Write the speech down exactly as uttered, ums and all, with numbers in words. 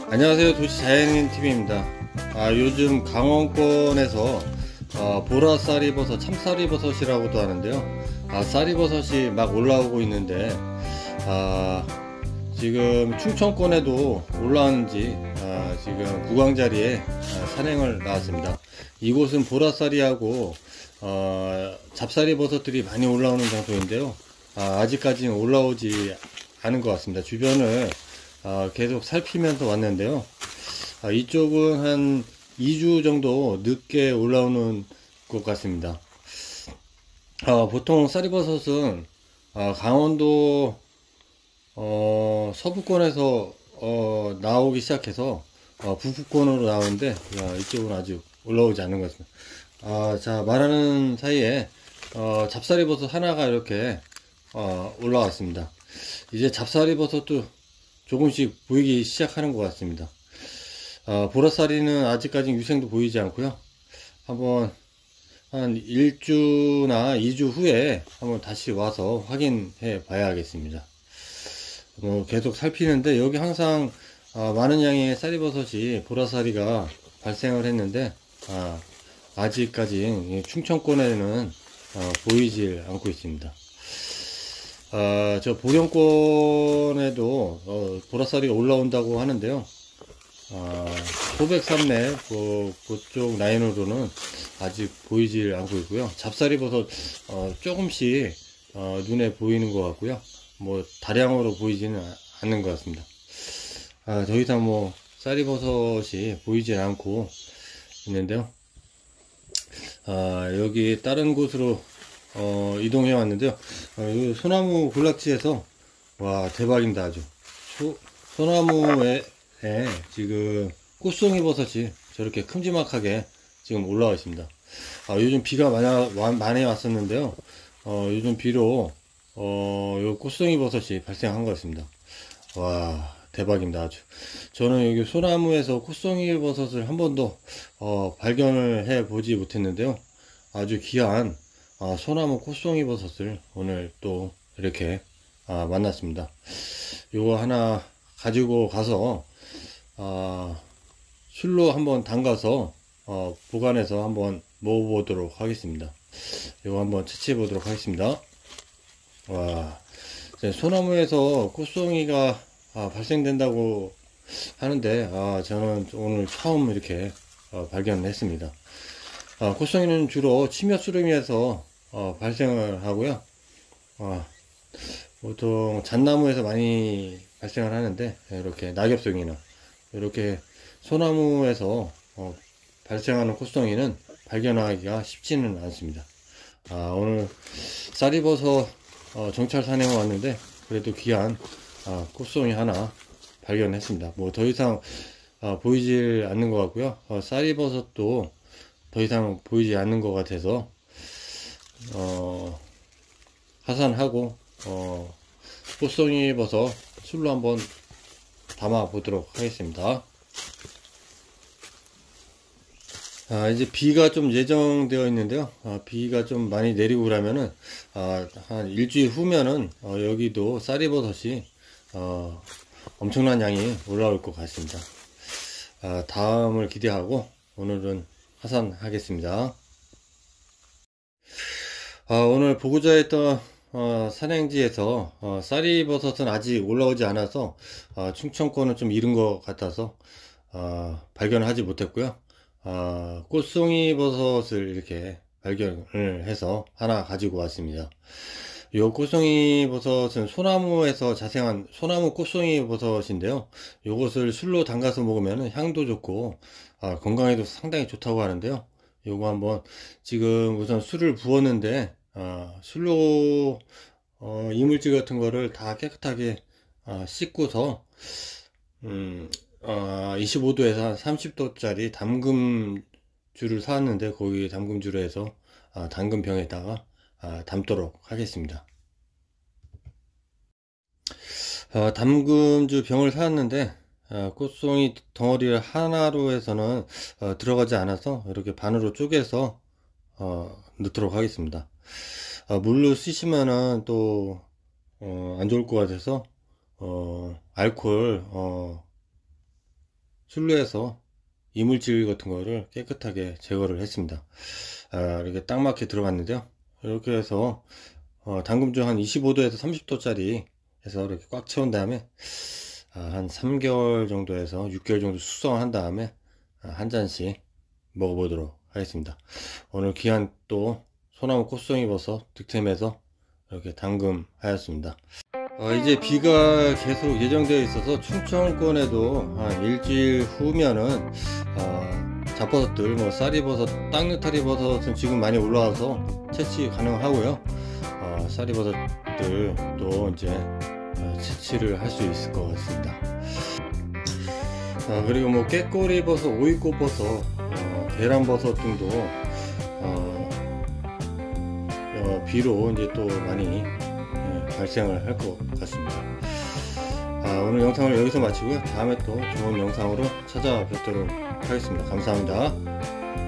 안녕하세요. 도시자연인티비입니다. 아, 요즘 강원권에서 아, 보라 쌀이버섯, 참쌀이버섯이라고도 하는데요. 아, 쌀이버섯이 막 올라오고 있는데 아, 지금 충청권에도 올라왔는지 아, 지금 구광자리에 아, 산행을 나왔습니다. 이곳은 보라쌀이하고 어, 잡쌀이버섯들이 많이 올라오는 장소인데요. 아, 아직까지는 올라오지 않은 것 같습니다. 주변을 아, 계속 살피면서 왔는데요. 아, 이쪽은 한 이 주 정도 늦게 올라오는 것 같습니다. 아, 보통 쌀이버섯은 아, 강원도 어, 서부권에서 어, 나오기 시작해서 어, 북부권으로 나오는데 아, 이쪽은 아직 올라오지 않는 것 같습니다. 아, 자, 말하는 사이에 어, 잡쌀이버섯 하나가 이렇게 어, 올라왔습니다. 이제 잡쌀이버섯도 조금씩 보이기 시작하는 것 같습니다. 어, 보라쌀이는 아직까지 유생도 보이지 않고요. 한번 한 일 주나 이 주 후에 한번 다시 와서 확인해 봐야겠습니다. 뭐 계속 살피는데 여기 항상 어, 많은 양의 쌀이버섯이 보라쌀이가 발생을 했는데 아, 아직까지 충청권에는 어, 보이질 않고 있습니다. 아, 저 보령권에도 어, 보라쌀이가 올라온다고 하는데요. 아, 소백산맥 그, 그쪽 라인으로는 아직 보이질 않고 있고요. 잡쌀이버섯 어, 조금씩 어, 눈에 보이는 것 같고요. 뭐 다량으로 보이지는 않는 것 같습니다. 아, 더 이상 뭐 쌀이버섯이 보이질 않고 있는데요. 아, 여기 다른 곳으로 어, 이동해 왔는데요. 어, 이 소나무 군락지에서 와 대박입니다. 아주 소, 소나무에 에, 지금 꽃송이 버섯이 저렇게 큼지막하게 지금 올라와 있습니다. 아, 요즘 비가 많이, 많이 왔었는데요. 어, 요즘 비로 어, 요 꽃송이 버섯이 발생한 것 같습니다. 와 대박입니다. 아주 저는 여기 소나무에서 꽃송이 버섯을 한 번도 어, 발견을 해 보지 못했는데요. 아주 귀한 아, 소나무 꽃송이 버섯을 오늘 또 이렇게 아, 만났습니다. 요거 하나 가지고 가서 아, 술로 한번 담가서 어, 보관해서 한번 먹어보도록 하겠습니다. 요거 한번 채취해 보도록 하겠습니다. 와, 소나무에서 꽃송이가 아, 발생된다고 하는데 아, 저는 오늘 처음 이렇게 어, 발견했습니다. 아, 꽃송이는 주로 침엽수름에서 어, 발생을 하고요. 아, 보통 잣나무에서 많이 발생을 하는데 이렇게 낙엽송이나 이렇게 소나무에서 어, 발생하는 꽃송이는 발견하기가 쉽지는 않습니다. 아, 오늘 쌀이버섯 어, 정찰 산행을 왔는데 그래도 귀한 아, 꽃송이 하나 발견했습니다. 뭐 더 이상 아, 보이질 않는 것 같고요. 어, 쌀이버섯도 더 이상 보이지 않는 것 같아서 어, 하산하고 어, 꽃송이 버섯 술로 한번 담아 보도록 하겠습니다. 아, 이제 비가 좀 예정되어 있는데요. 아, 비가 좀 많이 내리고 그러면은 아, 한 일주일 후면은 어, 여기도 쌀이버섯이 어, 엄청난 양이 올라올 것 같습니다. 아, 다음을 기대하고 오늘은 하산하겠습니다. 아, 오늘 보고자 했던 어, 산행지에서 어, 쌀이버섯은 아직 올라오지 않아서 어, 충청권은 좀 이른 것 같아서 어, 발견을 하지 못했고요. 어, 꽃송이 버섯을 이렇게 발견을 해서 하나 가지고 왔습니다. 이 꽃송이 버섯은 소나무에서 자생한 소나무 꽃송이 버섯인데요. 이것을 술로 담가서 먹으면 향도 좋고 아, 건강에도 상당히 좋다고 하는데요. 요거 한번 지금 우선 술을 부었는데 아, 술로 어, 이물질 같은 거를 다 깨끗하게 아, 씻고서 음, 어, 이십오 도에서 한 삼십 도짜리 담금주를 사왔는데 거기 담금주로 해서 아, 담금병에다가 아, 담도록 하겠습니다. 어, 담금주 병을 사왔는데 어, 꽃송이 덩어리 하나로 해서는 어, 들어가지 않아서 이렇게 반으로 쪼개서 어, 넣도록 하겠습니다. 어, 물로 쓰시면은 또 어, 안 좋을 것 같아서 어, 알코올 어, 순로에서 이물질 같은 거를 깨끗하게 제거를 했습니다. 아, 이렇게 딱 맞게 들어갔는데요. 이렇게 해서 어, 담금주 한 이십오 도에서 삼십 도짜리 해서 이렇게 꽉 채운 다음에 아, 한 삼 개월 정도에서 육 개월 정도 숙성한 다음에 아, 한 잔씩 먹어보도록 하겠습니다. 오늘 귀한 또 소나무 꽃송이버섯 득템해서 이렇게 담금하였습니다. 어, 이제 비가 계속 예정되어 있어서 충청권에도 한 일주일 후면은 어, 잡버섯들 뭐 쌀이버섯, 땅느타리버섯은 지금 많이 올라와서 채취 가능하고요. 어, 쌀이버섯들도 이제 어, 채취를 할 수 있을 것 같습니다. 아, 그리고 뭐 깨꼬리버섯, 오이꽃버섯, 어, 계란버섯 등도 어, 어, 비로 이제 또 많이 예, 발생을 할 것 같습니다. 아, 오늘 영상을 여기서 마치고요. 다음에 또 좋은 영상으로 찾아뵙도록 하겠습니다. 감사합니다.